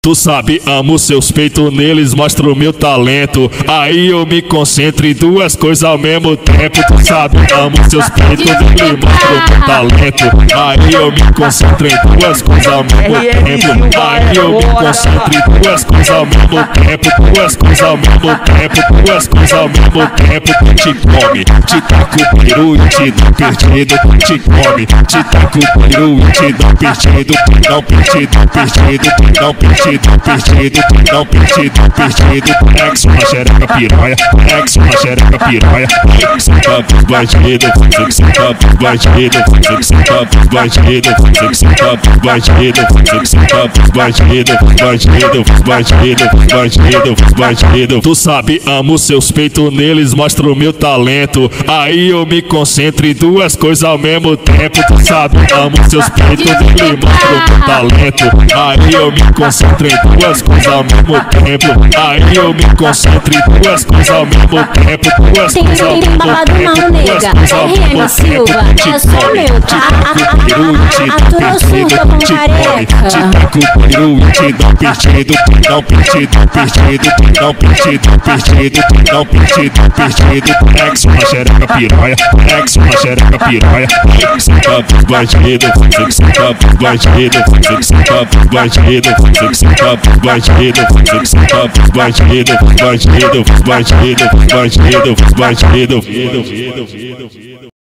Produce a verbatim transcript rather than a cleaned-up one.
Tu sabe, amo seus peitos, neles mostro o meu talento. Aí eu me concentro em duas coisas ao mesmo tempo. Tu sabe, amo seus peitos, neles mostro o meu talento. Aí eu me concentro em duas coisas ao mesmo tempo. Aí eu me concentro em duas coisas ao mesmo tempo. Duas coisas ao mesmo tempo. Duas coisas ao mesmo tempo. Tu te come, te taca o peru e te dá perdido. Tu te come, te taca o peru e te dá perdido. Não perdido, perdido, não perdido. Perdido, não perdido, perdido. Ex uma xereca piranha, ex uma xereca piranha. Senta pros bandidos, finge que senta pros bandidos, finge que senta pros bandidos, finge que senta pros bandidos, finge que senta pros bandidos, pros bandidos, pros bandidos, pros bandidos, pros bandidos. Tu sabe, amo seus peitos, neles mostro o meu talento. Aí eu me concentro em duas coisas ao mesmo tempo. Tu sabe, amo seus peitos, neles mostro o meu talento. Aí eu me concentro em duas coisas ao mesmo tempo. Aí eu me concentro em duas coisas ao mesmo tempo. Duas coisas ao mesmo tempo. Duas coisas ao mesmo tempo. É só meu, tá? Aturou surta com careca. Te taca o peru e te dá perdido. Não perdido, perdido. Não perdido, perdido. Não perdido, perdido. Ex uma xereca piranha. Ex uma xereca piranha. Senta pros bandidos. Finge que senta pros bandidos. Finge que senta pros bandidos. Finge que senta pros bandidos. Finge que senta pros bandidos. Pros bandidos, pros bandidos, pros bandidos, pros bandidos.